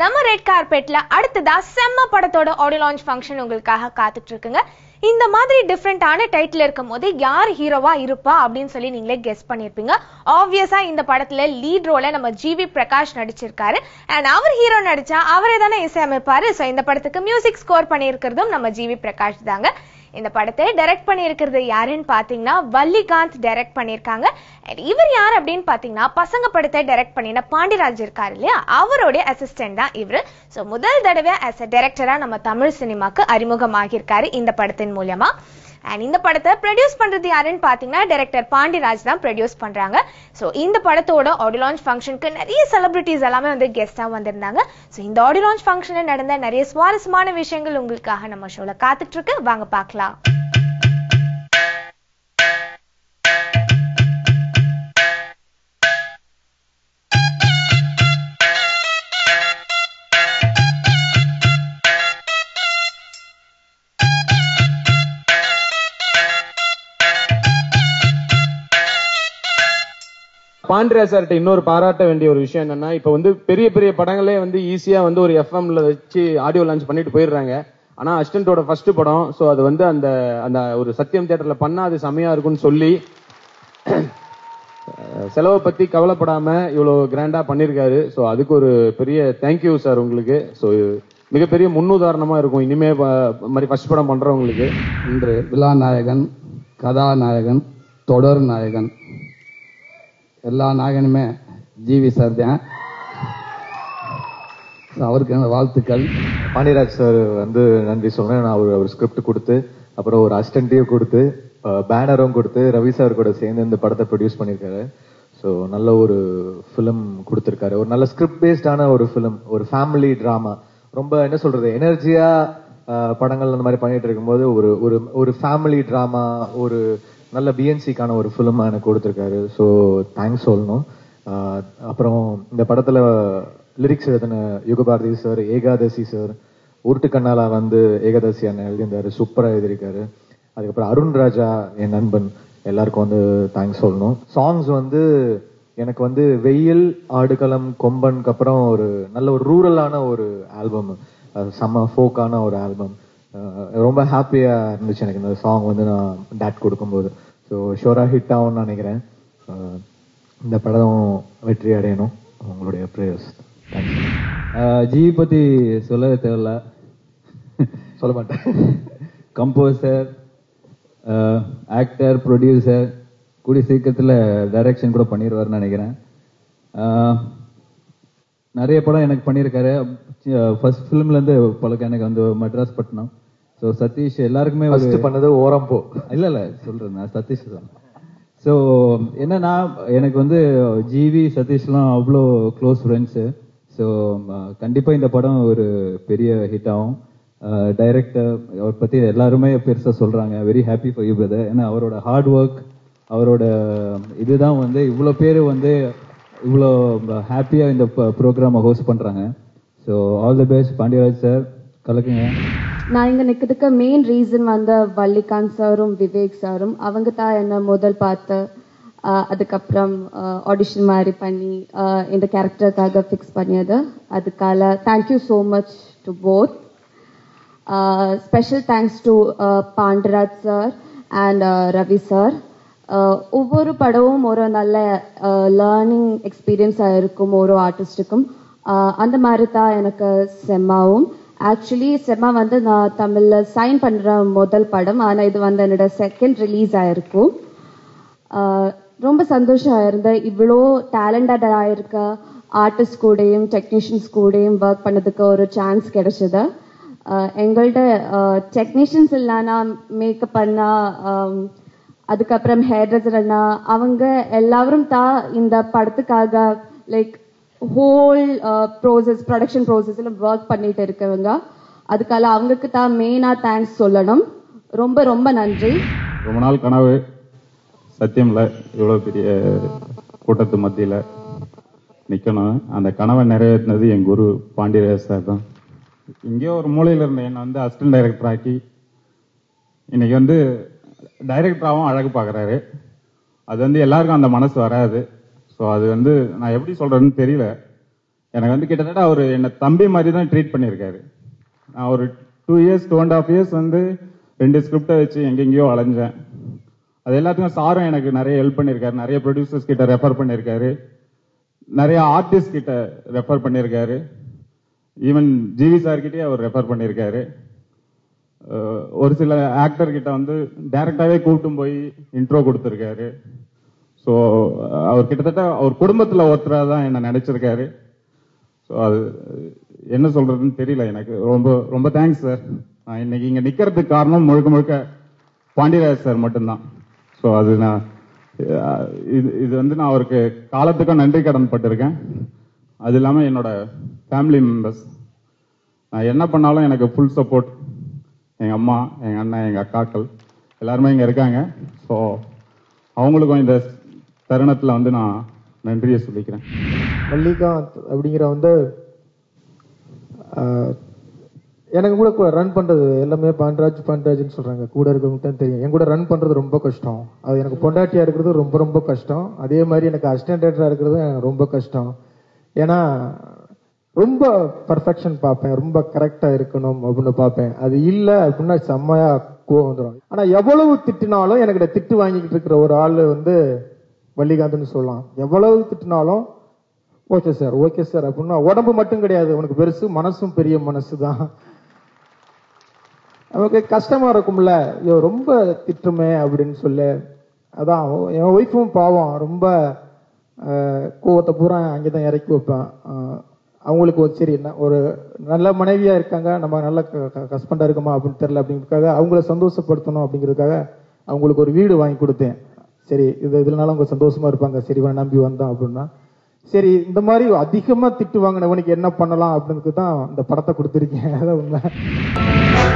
நம்ம ரெட் கார்பெட்ல அடுத்ததா செம்ம படத்தோட ஆடியோ லான்ச் ஃபங்க்ஷன் உங்களுக்காக காத்துட்டு இருக்குங்க. இந்த மாதிரி டிஃப்ரெண்டான டைட்டில் இருக்கும் போது யார் ஹீரோவா இருப்பா அப்படின்னு சொல்லி நீங்களே கெஸ் பண்ணிருப்பீங்க. ஆப்வியஸா இந்த படத்துல லீட் ரோல நம்ம ஜிவி பிரகாஷ் நடிச்சிருக்காரு. அண்ட் அவர் ஹீரோ நடிச்சா அவரே தானே இசையமைப்பாரு. ஸோ இந்த படத்துக்கு மியூசிக் ஸ்கோர் பண்ணியிருக்கிறதும் நம்ம ஜிவி பிரகாஷ் தாங்க. இந்த படத்தை டைரக்ட் பண்ணியிருக்கிறது யாருன்னு பாத்தீங்கன்னா வள்ளிகாந்த் டைரக்ட் பண்ணியிருக்காங்க. இவர் யார் அப்படின்னு பாத்தீங்கன்னா பசங்க படத்தை டைரக்ட் பண்ணின பாண்டிராஜ் இருக்காரு இல்லையா, அவருடைய அசிஸ்டன்ட் தான் இவரு. ஸோ முதல் தடவை ஆஸ் அ டைரக்டரா நம்ம தமிழ் சினிமாக்கு அறிமுகமாகியிருக்காரு இந்த படத்தின் மூலமா. அண்ட் இந்த படத்தை ப்ரொடியூஸ் பண்றது யாருன்னு பாத்தீங்கன்னா டைரக்டர் பாண்டிராஜ் தான் ப்ரொடியூஸ் பண்றாங்க. ஸோ இந்த படத்தோட ஆடியோ லான்ச் ஃபங்க்ஷனுக்கு நிறைய செலிபிரிட்டிஸ் எல்லாமே வந்து கெஸ்டா வந்திருந்தாங்க. ஸோ இந்த ஆடியோ லான்ச் ஃபங்க்ஷன்ல நடந்த நிறைய சுவாரஸ்யமான விஷயங்கள் உங்களுக்காக நம்ம ஷோல காத்துட்டு இருக்கு. வாங்க பார்க்கலாம். பாண்டிராஜ் சார்ட்ட இன்னொரு பாராட்ட வேண்டிய ஒரு விஷயம் என்னன்னா, இப்ப வந்து பெரிய பெரிய படங்களே வந்து ஈஸியா வந்து ஒரு எஃப்எம்ல வச்சு ஆடியோ லான்ச் பண்ணிட்டு போயிடுறாங்க. ஆனா அசிஸ்டன்டோட ஃபர்ஸ்ட் படம், ஸோ அது வந்து அந்த அந்த ஒரு சத்தியம் தியேட்டர்ல பண்ணா அது செமையா இருக்கும்னு சொல்லி செலவை பத்தி கவலைப்படாம இவ்வளவு கிராண்டா பண்ணிருக்காரு. ஸோ அதுக்கு ஒரு பெரிய தேங்க்யூ சார் உங்களுக்கு. ஸோ மிகப்பெரிய முன்னுதாரணமா இருக்கும் இனிமே மாதிரி ஃபர்ஸ்ட் படம் பண்றவங்களுக்கு. இன்று விழாநாயகன், கதாநாயகன், தொடர் நாயகன் எல்லா நாயகனுமே ஜிவி சார் தான். அவருக்கு என்ன வாழ்த்துக்கள். பாண்டியராஜ் சார் வந்து நன்றி சொல்றேன். நான் அவர் ஸ்கிரிப்ட் கொடுத்து அப்புறம் ஒரு அசிஸ்டன்ட்டையும் கொடுத்து பேனரும் கொடுத்து ரவி சார் கூட சேர்ந்து இந்த படத்தை ப்ரொடியூஸ் பண்ணியிருக்காரு. ஸோ நல்ல ஒரு ஃபிலிம் கொடுத்துருக்காரு. ஒரு நல்ல ஸ்கிரிப்ட் பேஸ்டான ஒரு ஃபிலிம், ஒரு ஃபேமிலி டிராமா. ரொம்ப என்ன சொல்றது, எனர்ஜியா படங்கள் அந்த மாதிரி பண்ணிட்டு இருக்கும்போது ஒரு ஒரு ஒரு ஃபேமிலி டிராமா, ஒரு நல்ல பிஎன்சிக்கான ஒரு ஃபிலிம் எனக்கு கொடுத்துருக்காரு. ஸோ தேங்க்ஸ் சொல்லணும். அப்புறம் இந்த படத்துல லிரிக்ஸ் எழுதின யுகபாரதி சார், ஏகாதசி சார், உருட்டு கண்ணாலா வந்து ஏகாதசி அண்ணன் எழுதியிருந்தாரு, சூப்பராக எழுதியிருக்காரு. அதுக்கப்புறம் அருண் ராஜா என் நண்பன், எல்லாருக்கும் வந்து தேங்க்ஸ் சொல்லணும். சாங்ஸ் வந்து எனக்கு வந்து வெயில், ஆடுகளம், கொம்பனுக்கு அப்புறம் ஒரு நல்ல ஒரு ரூரலான ஒரு ஆல்பம், செம்ம ஃபோக்கான ஒரு ஆல்பம். ரொம்ப ஹாப்பியா இருந்துச்சு எனக்கு இந்த சாங் வந்து நான் டேட் கொடுக்கும்போது. ஸோ ஷோரா ஹிட் ஆகும்னு நினைக்கிறேன். இந்த படம் வெற்றி அடையணும். உங்களுடைய ப்ரேயர்ஸ். ஜிவி பத்தி சொல்லவே தேவையில்ல, சொல்ல மாட்டேன். கம்போசர், ஆக்டர், ப்ரொடியூசர், கூடிய சீக்கிரத்தில் டைரக்ஷன் கூட பண்ணிடுவார்னு நினைக்கிறேன். நிறைய படம் எனக்கு பண்ணியிருக்காரு. ஃபர்ஸ்ட் ஃபிலிம்லேருந்து பழக்கம் எனக்கு வந்து மெட்ராஸ் பட்டினம். ஸோ சதீஷ் எல்லாருக்குமே பண்ணது ஓரம் போ இல்லை சொல்கிறேன், நான் சதீஷ் தான். ஸோ என்னன்னா எனக்கு வந்து ஜிவி சதீஷ்லாம் அவ்வளோ க்ளோஸ் ஃப்ரெண்ட்ஸு. ஸோ கண்டிப்பாக இந்த படம் ஒரு பெரிய ஹிட் ஆகும். டைரக்டர் அவர் பற்றி எல்லாருமே பெருசாக சொல்கிறாங்க. Very happy for you brother. ஏன்னா அவரோட ஹார்ட் ஒர்க், அவரோட இதுதான் வந்து இவ்வளோ பேர் வந்து இவ்வளோ ஹாப்பியாக இந்த ப்ரோக்ராமை ஹோஸ்ட் பண்ணுறாங்க. So all the best Pandiyaraj sir, கலக்குங்க. நான் இங்கே நிற்கிறதுக்கு மெயின் ரீசன் வந்து வள்ளிகாந்த் சாரும் விவேக் சாரும். அவங்க தான் என்ன முதல் பார்த்து அதுக்கப்புறம் ஆடிஷன் மாதிரி பண்ணி இந்த கேரக்டருக்காக ஃபிக்ஸ் பண்ணியது. அதுக்காக thank you so much to both. Special thanks to Pandiraj sir and Ravi sir. ஒவ்வொரு படமும் ஒரு நல்ல லேர்னிங் எக்ஸ்பீரியன்ஸாக இருக்கும் ஒரு ஆர்டிஸ்டுக்கும். அந்த மாதிரி தான் எனக்கு செம்மாவும். ஆக்சுவலி செம்மா வந்து நான் தமிழில் சைன் பண்ணுற முதல் படம், ஆனால் இது வந்து என்னோட செகண்ட் ரிலீஸ் ஆகிருக்கும். ரொம்ப சந்தோஷம் ஆயிருந்தேன். இவ்வளோ டேலண்டட் ஆயிருக்க ஆர்டிஸ்ட் கூடயும் டெக்னீஷியன்ஸ் கூடயும் ஒர்க் பண்ணதுக்கு ஒரு சான்ஸ் கிடைச்சது. எங்கள்கிட்ட டெக்னீஷியன்ஸ் இல்லைன்னா மேக்கப் பண்ணா, அதுக்கப்புறம் ஹேர் ட்ரெஸ்ஸர் அண்ணா, அவங்க எல்லாரும் தான் இந்த படத்துக்காக லைக் ஹோல் ப்ரோசஸ், ப்ரொடக்ஷன் ப்ரோசஸில் ஒர்க் பண்ணிட்டு இருக்கவங்க. அதுக்காக அவங்களுக்கு தான் மெயினாக தேங்க்ஸ் சொல்லணும். ரொம்ப ரொம்ப நன்றி. ரொம்ப நாள் கனவு சத்தியம்ல இவ்வளோ பெரிய கூட்டத்து மத்தியில் நிற்கணும். அந்த கனவை நிறைவேற்றினது என் குரு பாண்டியராஜ் சார் தான். இங்கேயோ ஒரு மூலையில் இருந்த என்னை வந்து அசிஸ்டன்ட் டைரக்டர் ஆக்கி இன்னைக்கு வந்து டைரக்டராகவும் அழகு பார்க்குறாரு. அது வந்து எல்லாருக்கும் அந்த மனசு வராது. ஸோ அது வந்து நான் எப்படி சொல்கிறதுன்னு தெரியல. எனக்கு வந்து கிட்டத்தட்ட அவர் என்னை தம்பி மாதிரி தான் ட்ரீட் பண்ணியிருக்காரு. நான் ஒரு 2 இயர்ஸ் 2.5 இயர்ஸ் வந்து 2 ஸ்கிரிப்டை வச்சு எங்கெங்கேயோ அலைஞ்சேன். அது எல்லாத்துக்கும் சாரும் எனக்கு நிறைய ஹெல்ப் பண்ணியிருக்காரு. நிறைய ப்ரொடியூசர்ஸ் கிட்ட ரெஃபர் பண்ணியிருக்காரு, நிறைய ஆர்டிஸ்ட் கிட்ட ரெஃபர் பண்ணியிருக்காரு, ஈவன் ஜிவி சார் கிட்டே அவர் ரெஃபர் பண்ணியிருக்காரு. ஒரு சில ஆக்டர் கிட்ட வந்து டைரக்டாவே கூப்பிட்டு போய் இன்ட்ரோ கொடுத்துருக்காரு. ஸோ அவர் கிட்டத்தட்ட அவர் குடும்பத்தில் ஒருத்தராக தான் என்ன நினைச்சிருக்காரு. ஸோ அது என்ன சொல்றதுன்னு தெரியல எனக்கு. ரொம்ப ரொம்ப தேங்க்ஸ் சார். நான் இன்னைக்கு இங்கே நிற்கிறதுக்கு காரணம் முழுக்க முழுக்க பாண்டியராஜ் சார் மட்டும்தான். ஸோ அது நான் இது வந்து நான் அவருக்கு காலத்துக்கும் நன்றி கடன் பட்டிருக்கேன். அது இல்லாமல் என்னோட ஃபேமிலி மெம்பர்ஸ், நான் என்ன பண்ணாலும் எனக்கு ஃபுல் சப்போர்ட். எங்கள் அம்மா, எங்கள் அண்ணன், எங்கள் அக்காக்கள் எல்லாருமே இங்கே இருக்காங்க. ஸோ அவங்களுக்கும் இந்த தருணத்தில் வந்து நான் நன்றியை சொல்லிக்கிறேன். மல்லிகாந்த் அப்படிங்கிற வந்து எனக்கு கூட ரன் பண்ணுறது எல்லாமே பாண்டராஜ்னு சொல்கிறாங்க. கூட இருக்கிறவங்க தான் தெரியும். என் கூட ரன் பண்ணுறது ரொம்ப கஷ்டம். அது எனக்கு பொண்டாட்டியாக இருக்கிறது ரொம்ப ரொம்ப கஷ்டம். அதே மாதிரி எனக்கு அசிஸ்டன்டாக இருக்கிறது எனக்கு ரொம்ப கஷ்டம். ஏன்னா ரொம்ப பர்ஃபெக்ஷன் பார்ப்பேன், ரொம்ப கரெக்டாக இருக்கணும் அப்படின்னு பார்ப்பேன். அது இல்லை அப்படின்னா செம்மையாக கோவம் வந்துடும். ஆனால் எவ்வளவு திட்டினாலும் எனக்கு திட்டு வாங்கிக்கிட்டு இருக்கிற ஒரு ஆள் வந்து மல்லிகாந்த்னு சொல்லலாம். எவ்வளவு திட்டினாலும் ஓகே சார் ஓகே சார் அப்படின்னா உடம்பு மட்டும் கிடையாது, உனக்கு பெருசு மனசும் பெரிய மனசு தான். நமக்கு கஷ்டமா இருக்கும்ல, ஐயோ ரொம்ப திட்டுமே அப்படின்னு சொல்லு. அதான் என் ஒய்ஃபும் பாவம், ரொம்ப கோவத்தை பூரா அங்கேதான் இறக்கி வைப்பேன். அவங்களுக்கு சரி என்ன ஒரு நல்ல மனைவியா இருக்காங்க, நம்ம நல்ல ஹஸ்பண்டா இருக்குமா அப்படின்னு தெரியல அப்படிங்கிறதுக்காக அவங்கள சந்தோஷப்படுத்தணும் அப்படிங்கிறதுக்காக அவங்களுக்கு ஒரு வீடு வாங்கி கொடுத்தேன். சரி இதனால அவங்க சந்தோஷமா இருப்பாங்க, சரி நம்பி வந்தோம் அப்படின்னா. சரி இந்த மாதிரி அதிகமா திட்டு வாங்கினவனுக்கு என்ன பண்ணலாம் அப்படின்னு தான் இந்த படத்தை கொடுத்துருக்கேன். அதான் உண்மை.